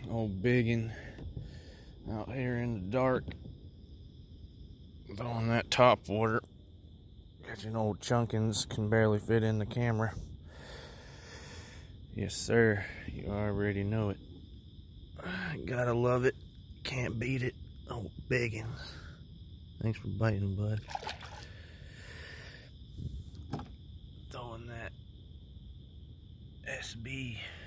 Old biggin out here in the dark, throwing that top water. Catching old chunkins, can barely fit in the camera. Yes sir, you already know it. Gotta love it, can't beat it. Old biggins. Thanks for biting, bud. Throwing that SB